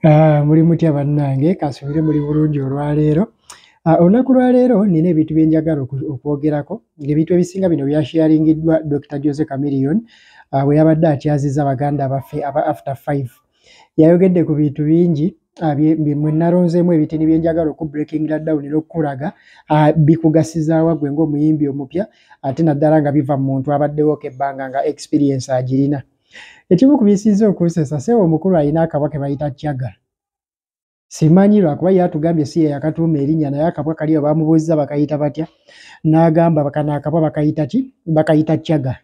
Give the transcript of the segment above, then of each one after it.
Muli mutya bannange, kasubire muli bulungi olwaleero. Olunaku lwaleero nina ebintu bye njagala okwogerako. Ebintu ebisinga bino byasharingiddwa Dr. Jose Chameleone bwe yabadde akyazizza baganda baffe aba After 5. Yayogedde ku bintu bingi mwe nalonzeemu ebitini bye njagala okubreakingira down n'okukulaga bikugasizaawa gwe ng'omuyimbi omupya ate naddala nga biva mu muntu abaddewo kebbanga nga experience agirina. Ekimu ku bisiiza okunsesa Ssebo omukulu alina akabwa ke bayita Chagga. Simanyi lwakuba ye atugambye si ye yakatuuma erinnya naye akabwa kaliyo baamubuuziza bakayita batya n'agamba kano akabwa bakayita ki? Bakayita Chagga.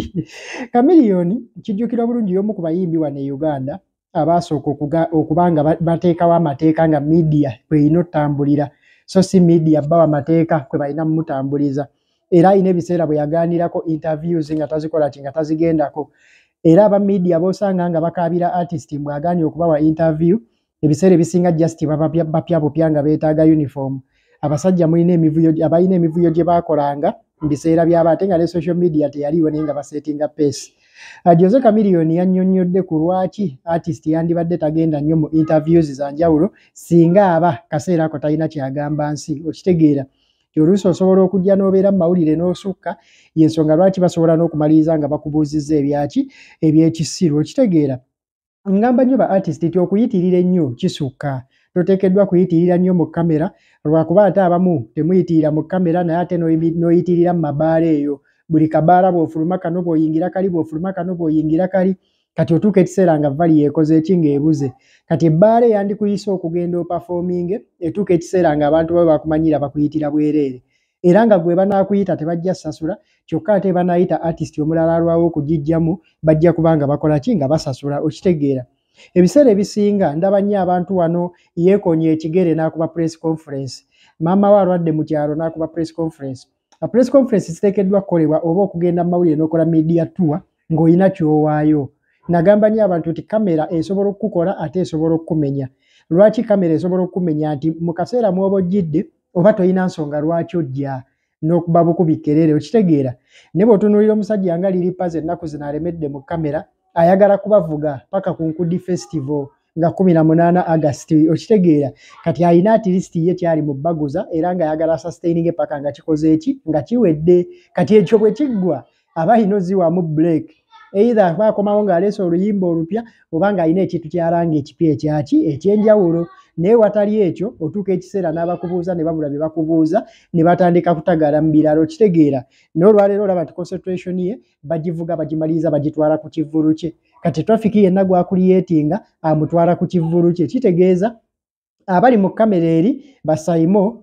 Chameleone kijjukira bulungi y'omu ku bayimbi wano e Uganda abaasooka okuba nga bateekawo amateeka nga media kweyina otambulira so si media bawa amateeka kwe balina mmutambuliza era alina ebiseera bwe yagaanirako interviews nga tazikola ki nga tazigendako era aba media b'osanga nga bakaabira artist mbw'agaanye okubawa interview ebiseera ebisinga just bapya bupya nga beetaaga uniform. Abasajja mulina emivuyo abalina emivuyo gye baakolanga mu biseera by'aba ate nga ne social media teyaliwo naye nga basetinga pace. Jose Chameleone yannyonnyodde ku lwaki artist yandibadde tagenda nnyo mu interviews za njawulo singa aba kaseera ako talina kyagamba nsi okitegeera. Oluusi osobola okujja n'obeera mu mawulire n'osukka y'ensonga lwaki basobola n'okumaliriza nga bakubuuzizza ebyaki ebyekisiru okitegeera. Ngamba nnyo ba artist ti okuyitirira ennyo kisukka. Toteekeddwa kuyitirira nnyo mu kamera lwakuba ate abamu temuyitirira mu kamera naye ate n'oyitirira mu mabaala eyo. Buli kabaala bw'ofuluma kano bw'oyingira kali bw'ofuluma kano bw'oyingira kali kati otuuka ekiseera nga vali yeekoze eki ng'ebuze. Kati ebbaala eyandikuyisa okugenda opafominge etuuka ekiseera nga abantu babe bakumanyira bakuyitira bwereere. Era nga gwe banaakuyita tebajja sasula kyokka ate banaayita artist omulala alwawo okugijjamu bajja kubanga bakola ki nga basasula okitegeera. Ebiseera ebisinga ndaba nnyo abantu wano yeekonye ekigere n'akuba press conference. Maama we alwadde mu kyalo n'akuba press conference. Press conference ziteekeddwa kukolebwa oba okugenda mu mawulire n'okola media tour ng'olina ky'owaayo. Nagamba nnyo abantu nti kamera esobola okukukola ate esobola okukumenya. Lwaki kamera esobola okukumenya nti mu kaseera mw'oba ojjidde oba tolina nsonga lwaki ojja n'okuba bukubikkerere okitegeera. Ne bw'otunuulira omusajja nga Lilipazi ennaku zino alemedde mu kamera ayagala kubavuga paka ku Nkudi Festival nga 18 August okitegeera. Kati alina at least ye kyali mu Baguza era nga ayagala sustaining paka nga kikoze eki nga kiwedde. Kati ekyo bwe kiggwa aba alina ozziwamu break. Either baakomawo ng'aleese oluyimba olupya oba ng'alina ekintu ky'alanga ekipya ekyaki eky'enjawulo. Naye watali ekyo otuuka ekiseera n'abakubuuza ne babula bye bakubuuza ne batandika kutagala mu birala okitegeera. N'olwaleero olaba nti concentration ye bagivuga bagimaliriza bagitwala ku kivvulu kye. Kati traffic yenna gw'akuliyetinga amutwala ku kivvulu kye kitegeeza abali mu kamera eri basayimo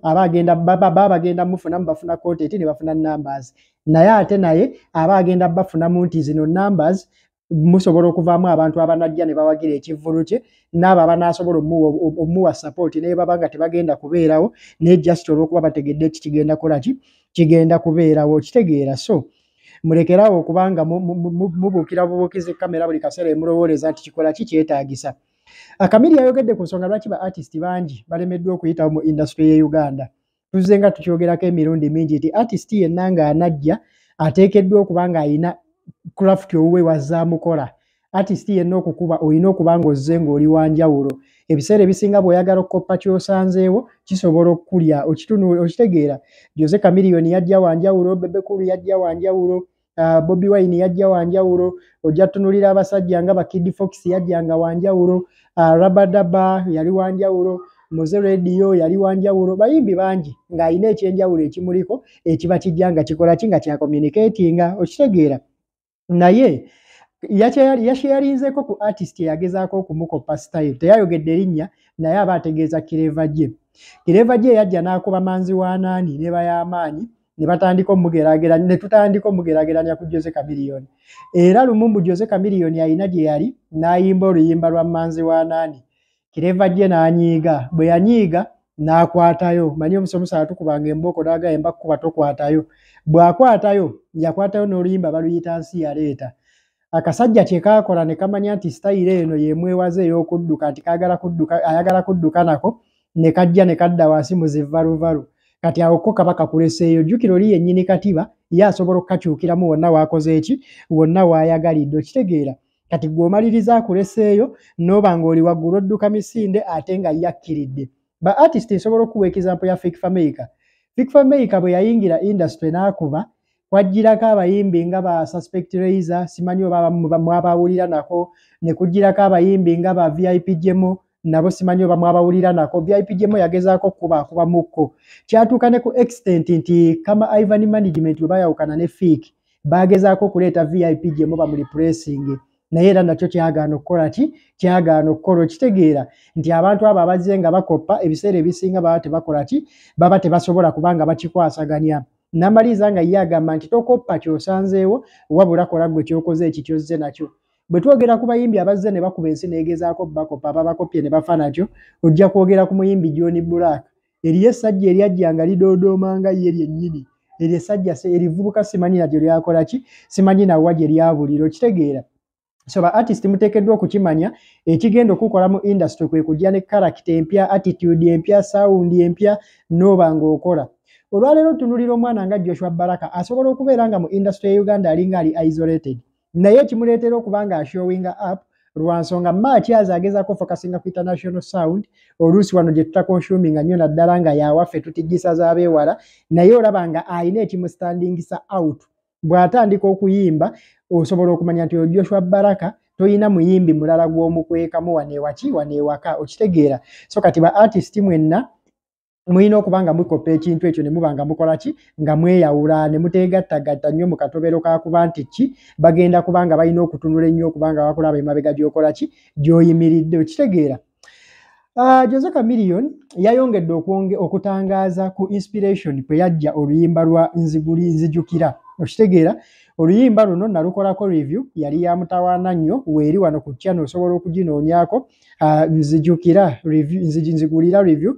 bagenda mufunamu bafuna content ne bafuna numbers. Naye ate naye agenda bafunamu nti zino numbers musobola okuvaamu abantu abanajja ne bawagira ekivvulu kye n'abo abanaasobola omuwa support naye baba nga tebagenda kubeerawo naye just olw'okuba bategedde ki kigenda kola ki kigenda kubeerawo okitegeera. So mulekerawo okubanga mubuukira bubuukiza kamera buli kaseera emulowooleza nti kikola ki kyetaagisa. Chameleone yayogedde ku nsonga lwaki ba artist bangi balemeddwa okuyitawo mu industry y'e Uganda. Tuzze nga tukyogerako emirundi mingi nti artist yenna ng'anajja ateekeddwa okuba ng'alina craft owuwe wazzaamukola. Artist yenna okukuba olina okuba ng'ozze ng'oli wa njawulo. Ebiseera ebisinga bw'oyagala okukoppa ky'osanzeewo kisobola okukulya okitegeera. Jose Chameleone yajja wa njawulo, Bebe Cool yajja wa njawulo, Bobi Wine yajja wa njawulo, ojja tunulira abasajja nga ba Kid Fox yajja nga wa njawulo, Rabadaba yali wa njawulo, Moze Radio yali wa njawulo, bayimbi bangi ng'alina ekyenjawulo ekimuliko ekiba kijja nga kikola ki nga kya communicatinga okitegeera. Naye yasharinzeko ku artist eyagezaako okumukopa style teyayogedde erinnya naye aba ategeeza Kireva J. Kireva J yajja n'akuba manzi wa Naani ne bayamaanyi ne batandika omugeraageranya ne tutandika omugeraageranya ku Jose Chameleone. Era lumumbu Jose Chameleone alina gye yali n'ayimba oluyimba lwa manzi wa Naani. Kireva J n'anyiiga bwe yanyiiga n'akwatayo manyi omusomesa atukubanga embooko n'agamba mbakuba tokwatayo. Bw'akwatayo yakwatayo n'oluyimba baluyita nsi yaleeta. Akasajja kye kaakola ne kamanya nti style eno yeemwewaze ey'okudduka nti ayagala kudduka nako ne kajja ne kadda wansi mu zivvaluvalu. Kati awo ko kaba kakuleseeyo jjukira oli yennyini katiba ye asobola okukakyukiramu wonna waakoze eki wonna waayagalidde okitegeera. kati gwomaliriza akuleseeyo noba ng'oli waggulu odduka misinde ate nga yakkiridde. Ba artist nsobola okuwa example ya Fik Fameka. Fik Fameka bwe yayingira industry n'akuba kwajjirako abayimbi nga ba Suspect Razor, simanyi oba mwabawulira nako, ne kujjirako abayimbi nga ba VIP Jemo, nabo simanyi oba mwabawulira nako. VIP Jemo yagezaako kuba mukko. Kyatuuka ne ku extent nti kama Ivan Management bwe bayawukana ne Fik, bagezaako okuleeta VIP Jemo bamuli pressing. Naye era nakyo kyagaana okukola ki? Kyagaana okukola. Okitegeera nti abantu abo abazze nga bakoppa ebiseera ebisinga baba tebakola ki? Baba tebasobola kubanga bakikwasaganya. Namaliza nga ye agamba nti tokoppa kyosanzeewo wabula kola gwe kyokoze eki kyozze nakyo. Bwe twogera ku bayimbi abazze ne bakuba ensi neegezaako bakoppa ababakopye ne bafa nakyo, ojja kwogera ku muyimbi John Black. Eriyo essajja eryajja nga lidoodooma nga ye lyennyini. Eryo essajja erivubuka simanyi nalyo lyakola ki? Simanyi nawa gye lyabulira. Okitegeera. So ba artist muteekeddwa okukimanya ekigenda okukola mu industry kwe kujja ne character empya, attitude empya, sound empya n'oba ng'okola. Olwaleero tunulira omwana nga Joshua Baraka asobola okubeera nga mu industry ya Uganda alinga ali isolated. Naye ekimuleetera okuba nga ashowinga up lwa nsonga Matyazo agezaako focusinga ku international sound, oluusi wano gye tutakonsuminga nnyo naddala nga yawaffe tutijjisa z'abeewala, naye olaba nga alina ekimustandingisa out. Bw'atandika okuyimba osobola okumanya nti Joshua Baraka toyina muyimbi mulala gw'omukwekamu waneewaka. Okitegeera. So kati ba artist mwenna muyina okuba nga mukopa ekintu ekyo ne muba nga mukola ki? Nga mweyawula ne muteegattagatta nnyo mu katobero kakuba nti ki? Bagenda kuba nga balina okutunula ennyo okuba nga bakulaba emabega gy'okola ki? Gy'oyimiridde. Okitegeera. Jose Chameleone yayongedde okutangaaza ku inspiration kwe yajja oluyimba lwa Nzijukira. Okitegeera. Oluyimba luno nalukolako review yali ya mutawaana nnyo weeri wano ku channel osobola okuginoonyaako. Nzijukira review, nzigulira review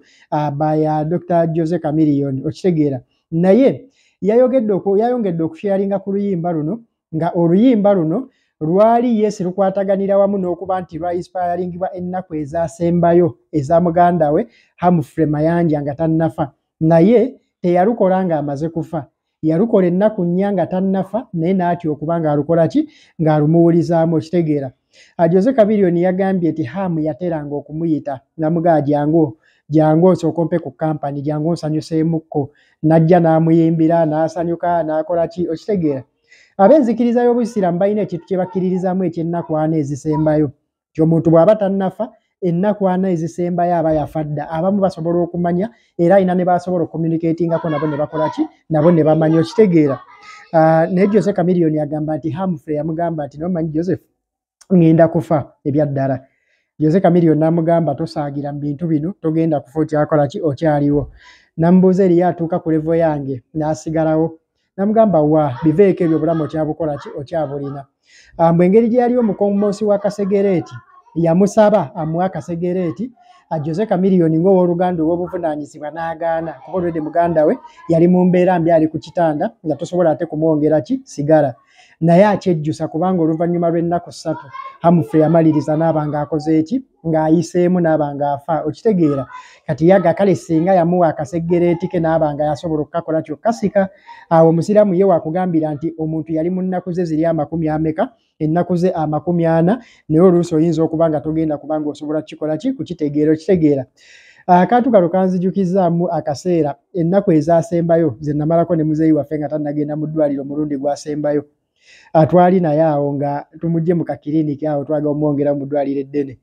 by Dr. Jose Chameleone. Okitegeera. Naye yayongedde okusharinga ku luyimba luno nga oluyimba luno lwali yes lukwataganira wamu n'okuba nti lwa inspiringibwa ennaku ezaasembayo eza muganda we Humphrey Mayanja nga tannafa. Naye teyalukola nga amaze kufa. Yalukola ennaku nnya nga tannafa naye n'atya okuba ng'alukola ki? Ng'alumuwulizaamu. Okitegeera. Jose Chameleone yagambye nti Hamu yateranga okumuyita namugaa jangu osookompe ku kampani jangu onsanyuseemukko. Najja n'amuyimbira n'asanyuka n'akola ki? Okitegeera. Ab'enzikiriza y'Obusiraamu balina ekintu kye bakkiririzaamu eky'ennaku ana ezisembayo. Omuntu bw'aba tannafa ennaku ana ezisembayo aba yafa dda. Abamu basobola okumanya era alina ne basobola okucommunicatingako nabo ne bakola ki? Nabo ne bamanya. Okitegeera. Naye Jose Chameleone yagamba nti Humphrey yamugamba nti nomanyi Joseph ngenda kufa ebyaddala. Jose Chameleone n'amugamba tosaagira mu bintu bino togenda kufa okyakola ki? Okyaliwo. Namubuuza eriyo atuuka ku level yange n'asigalawo. Namugamba wa biveeko ebyo obulamu okyabukola ki? Okyabulina. Mbwe engeri gye yali omukommonsi wa Kasegereeti yamusaba amuwa Kasegereeti. Jose Chameleone ng'owooluganda ow'obuvunaanyizibwa n'agaana kuba olwedde muganda we yali mu mbeera mbi ali ku kitanda nga tosobola ate kumwongera ki? Sigala. Naye akyejjusa kubanga oluvannyuma lw'ennaku 3 Humphrey yamaliriza n'aba ng'akoze eki? Ng'ayiseemu n'aba ng'afa. Okitegeera. Kati yaga kale singa yamuwa akasegereeti ke n'aba nga yasobola okukakola kyokka sika. Awo Omusiraamu ye wakugambira nti omuntu yali mu nnaku ze ziri 40 ennaku ze 40 naye oluusi oyinza okuba nga togenda kubanga osobola kukikola ki? Kukitegeera. Okitegeera. Akantu kano kanzijukizaamu akaseera ennaku ezaasembayo ze namalako ne muzeeyi waffe nga tannagenda mu ddwaliro mulundi gwasembayo. Twali naye awo nga tumugye mu kakiliiniki awo twaga omwongera mu ddwaliro eddene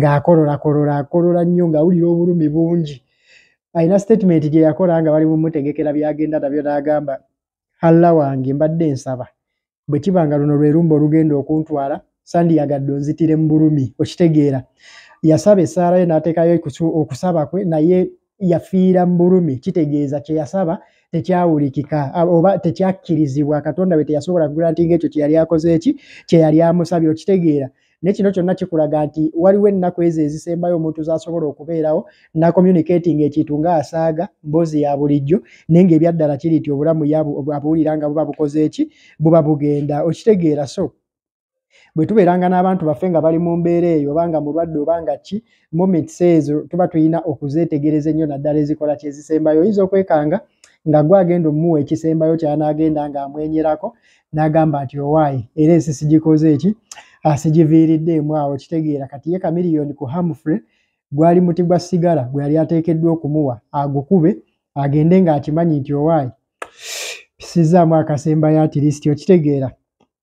ng'akolola nnyo ng'awulira obulumi bungi. Alina statement gye yakola nga bali mumutegekera byagenda nabyo n'agamba Allah wange mbadde nsaba bwe kiba nga luno lwe lumba olugenda okuntwala sandiyagadde onzitire mu bulumi. Okitegeera. Yasaba essaala ye n'ateekayo okusaba kwe naye yafiira mu bulumi. Kitegeeza kye yasaba tekyawulikika oba tekyakkirizibwa. Katonda we teyasobola kugrantinga ekyo kye yali akoze eki? Kye yali amusabye. Okitegeera. Ne kino kyonna kikulaga nti waliwo ennaku ezo ezisembayo omuntu z'asobola okubeerawo na communicating ekintu ng'asaaga mboozi ya bulijjo naye ng'ebyaddala kiri nti obulamu abuwulira nga buba bukoze eki? Buba bugenda. Okitegeera. So bwe tubeeranga n'abantu baffe nga bali mu mbeera eyo obanga mulwadde obanga ki moments ezo tuba tulina okuzeetegereza ennyo naddala ezikola kyezisembayo. Oyinza okwekanga nga gwe agenda omuwa ekisembayo ky'anaagenda ng'amwenyerako n'agamba nti owaayi era ensi sigikoze eki? sigiviiriddemu awo kitegeera kati ye Chameleone ku Humphrey gwali muti gwa sigala gwe yali ateekeddwa okumuwa agukube agende ng'akimanyi nti owaayi pisizaamu akasemba ya atilisti okitegeera.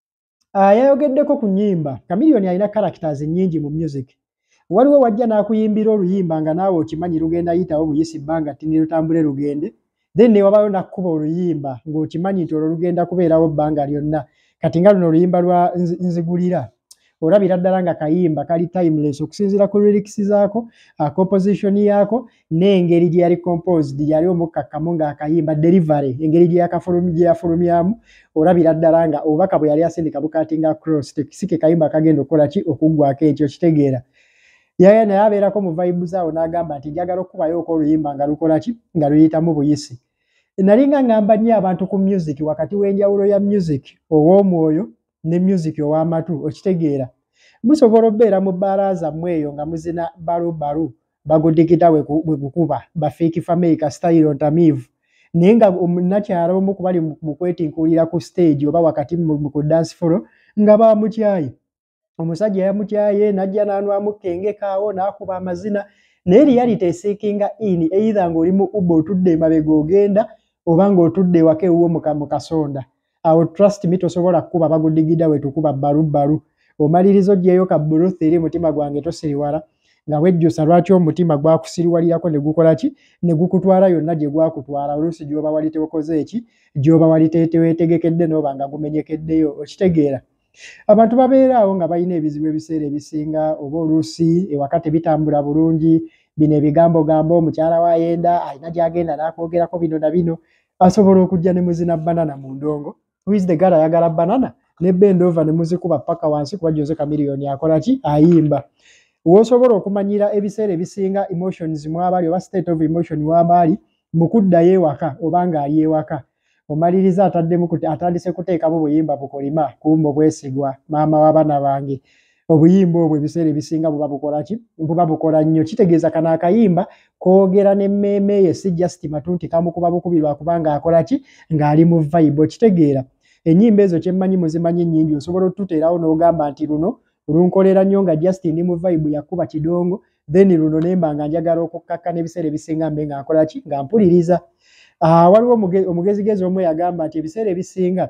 Yayogeddeko ku nnyimba. Chameleone alina characters nnyingi mu music. Waliwo wajja n'akuyimbira oluyimba nga naawe okimanyi lugenda yitawo buyisi bbanga ttini lutambule lugende. Then ne wabayo n'akkuba oluyimba ng'okimanyi nti olwo lugenda kubeerawo bbanga lyonna. Kati nga luno oluyimba lwa nzigulira. Olabira ddala nga kayimba kali timeless okusinziira ku lyrics zaako, composition yaako n'engeri gye yali composed yali omukkakkamu ng'akayimba delivery engeri gye yafulumyamu olabira ddala nga obubaka bwe yali asindika bukatinga cross si ke kayimba kagenda okukola ki okuggwako ekyo kitegeera. Yaya naye abeerako mu vibes awo n'agamba nti njagala okubayooko oluyimba nga lukola ki nga luyitamu buyisi. Nali nga ngamba nnyo abantu ku music wakati w'enjawulo ya music ow'omwoyo ne music ow'amatu okitegeera. Musobola obbeera mu bbaala zammwe eyo nga muzina balubalu bagudikita bwe gukuba bafiiki fameka style ntamiivu naye nga nakyala omu ku bali mu kwetinkuulira ku stage oba wakati ku dance floor nga bamukyaye. Omusajja yamukyaye n'ajja n'anwamu kengekaawo n'akuba amazina naye reality eseekinga in either ng'oli mu Uber otudde emabega ogenda oba ng'otudde ewaka ewuwo mu kasonda. Awo trust me tosobola kukuba bagudigida we tukuba balubalu. Omalirizo gyeyo ka Bluth eri mutima gwange tosiriwala nga wejjusa lwaki omutima gwakusiriwalirako ne gukola ki ne gukutwala yonna gye gwakutwala oluusi gy'oba wali teokoze eki gy'oba wali tewetegekedde n'oba nga gumenyekeddeyo okitegeera. Abantu babeeraawo nga balina ebizibu ebiseera ebisinga oba oluusi ewaka tebitambula bulungi bino ebigambogambo omukyala wa yenda alina gy'agenda n'akwogerako bino na bino asobola okujja ne muzina banana mu ndongo. Who is the girl ayagala banana? Ne bend over ne muzikuba paka wansi kuba Jose Chameleone akola ki ayimba. Wosobola okumanyira ebiseera ebisinga emotions mwabali oba state of emotion mwabali mukuddayo ewaka oba ng'ali ewaka. Omaliriza atandise kuteekamu buyimba bukolima kumbo bwesigwa maama w'abaana bange. Obuyimba obwo ebiseera ebisinga buba bukola ki buba bukola nnyo kitegeeza kana akayimba koogera n'emmeeme ye si just matunti kamukuba bukubirwa kubanga akola ki ng'ali mu vibe kitegeera. Ennyimba ezo kyemmanyi muzimanyi nnyingi osobola otuteerawo n'ogamba nti luno lunkolera nnyo nga Justin ndi mu vibe yakuba kidongo then luno nemba nga njagala okukkakka n'ebiseera ebisinga mbe nga nkola ki nga mpuliriza. Waliwo omugezigezi omu yagamba nti ebiseera ebisinga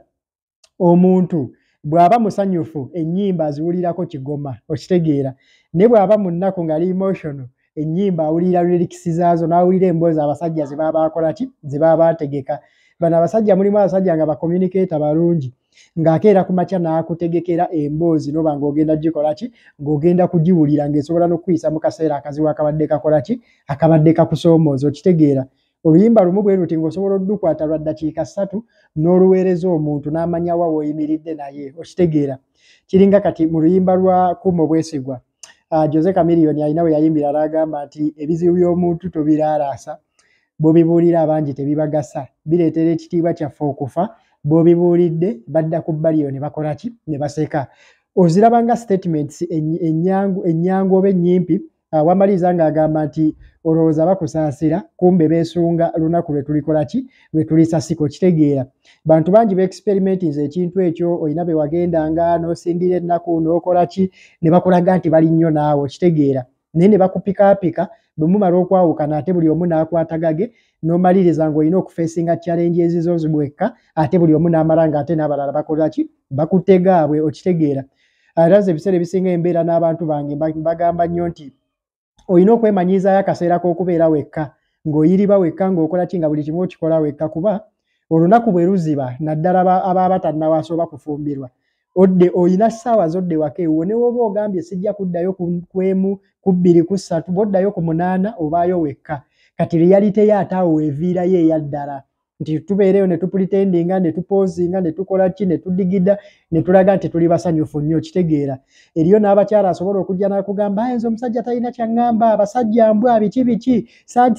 omuntu bw'aba musanyufu ennyimba aziwulirako kigoma okitegeera ne bw'aba mu nnaku ng'ali emotional ennyimba awulira lyrics zaazo n'awulira emboozi abasajja ze baba bakola ki ze baba bategeka. Bano abasajja mulimu abasajja nga bakomunicata balungi ng'akeera ku makya n'akutegekera emboozi n'oba ng'ogenda gikola ki ng'ogenda kugiwulira ng'esobola n'okuyisa mu kaseera akazibu akabadde kakola ki akabadde kakusoomooza okitegeera. Oluyimba lumu bwe luti ng'osobola oddukwata lwa ddakiika 3 n'oluweereza omuntu n'amanya wa w'oyimiridde naye okitegeera. Kiringa kati mu luyimba lwa Kumba Obwesigwa Jose Chameleone alina we yayimbira n'agamba nti ebizibu by'omuntu tobiraalaasa bw'obibuulira abangi tebibagasa bireetera ekitiibwa kyaffe okufa bw'obibuulidde badda ku bbaliyo ne bakola ki ne baseka. Ozirabanga statements ennyangu oba ennyimpi wamaliriza ng'agamba nti olowooza bakusaasira kumbe beesunga lunaku lwe tulikola ki lwe tulisasiko kitegeera. Bantu bangi beexperimentinze ekintu ekyo olina be wagendanga n'osindira ennaku n'okola ki ne bakulaga nti bali nnyo naawe okitegeera naye ne bakupikaapika bwe mumala okwawukana ate buli omu n'akwatagage n'omaliriza ng'olina okufeesinga challenge ezizo zibwekka ate buli omu n'amala ng'ate n'abalala bakola ki bakutegaabwe okitegeera. Araze ebiseera ebisinga embeera n'abantu bange bagamba nnyo nti olina okwemanyiizaayo akaseera k'okubeera wekka ng'oyiriba wekka ng'okola ki nga buli kimu okikola wekka kuba olunaku bwe luziba naddala ababa batannawaasa oba kufumbirwa olina ssaawa zodde waka ewuwo ne woba ogambye sijja kuddayo ku emu ku bbiri ku ssatu bw'oddayo ku 8 obaayo wekka. Kati reality ye ate awo weeviirayo eya ddala nti tubeereyo ne tupulitendinga ne tupoozinga ne tukola ki ne tudigida ne tulaga nti tuli basanyufu nnyo kitegeera. Eriyo n'abakyala asobola okujja n'akugamba nze omusajja talina kyaŋŋamba abasajja mbwa biki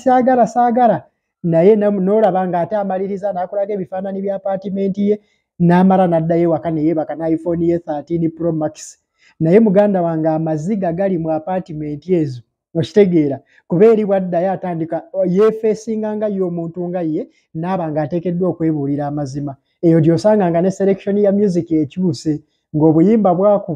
saagala naye n'olaba ng'ate amaliriza n'akulaga ebifaananyi bya apaatimenti ye n'amala n'addayo ewaka ne yeebaka n'iPhone ye 13 Pro Max naye muganda wange amaziga gali mu apaatimenti ezo okitegeera kuba eri bwaddayo atandika yeefeesinga nga ye omuntu nga ye n'aba ng'ateekeddwa okwebuulira amazima. Eyo gy'osanga nga ne selection ya music ekyuse ng'obuyimba bwakuba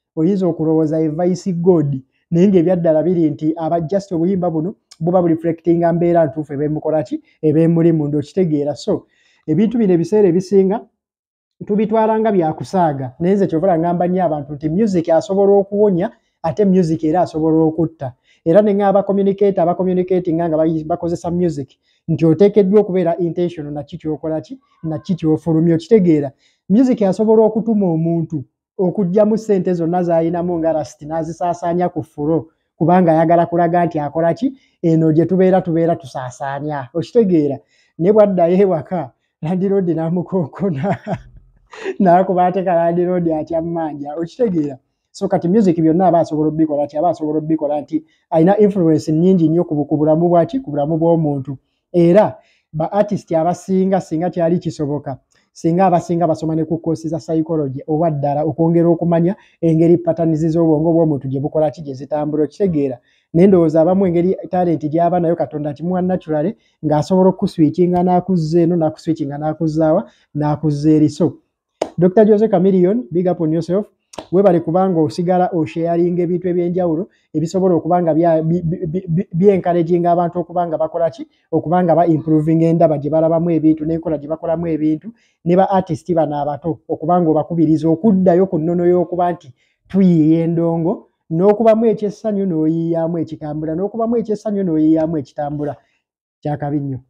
oyinza okulowooza evice god naye ng'ebyaddala biri nti just obuyimba buno buba bureflectinga mbeera ntuufu ebemukolaki ebemuli munda okitegeera. So ebintu bino ebiseera ebisinga tubitwala nga byakusaaga naye nze kyova ngamba nnyo abantu nti music asobola okuwonya ate music era asobola okutta. Era ne ngaba communicating nga bakozesa music nti oteekeddwa okubeera intentional na kityokolaki na kityofulumya okitegeera. Music asobola okutuma omuntu okujjamu ssente zonna z'alinamu nga lasiti n'azisaasaanya ku ffulo kubanga ayagala kulaga nti akolaki eno gye tubeera tusaasaanya okitegeera. Ne bwaddayo ewaka landiroodi n'amukookona n'akuba ateka landiroodi atya mmanja okitegeera. So kati music byonna aba asobola obbikola ki aba asobola obbikola nti alina influence nnyingi nnyo ku bulamu bwaki ku bulamu bw'omuntu. Era ba artist abasinga singa kyali kisoboka singa abasinga basoma ne ku koosi za psychology oba ddala okwongera okumanya engeri patterns z'obwongo bw'omuntu gye bukola ki gye zitambula okitegeera. Naye ndowooza abamu engeri talent gy'aba nayo Katonda kimuwa naturally ng'asobola okuswitchinga n'akuzza eno n'akuswitchinga n'akuzzaawa n'akuzza eri. So Dr. Jose Chameleone, big up on yourself. Webale kubanga osigala osharinga ebintu ebyenjawulo ebisobola okubanga encouraging abantu okubanga bakola ki okubanga ba improving endaba gye balabamu ebintu n'enkola gye bakolamu ebintu ne ba artist bano abato okubanga obakubiriza okuddayo ku nnono y'okuba nti tuyiiya endongo n'okubamu ekyessanyu n'oyiiyaamu ekitambula n'okubamu ekyessanyu n'oyiiyaamu ekitambula kyakabi nnyo.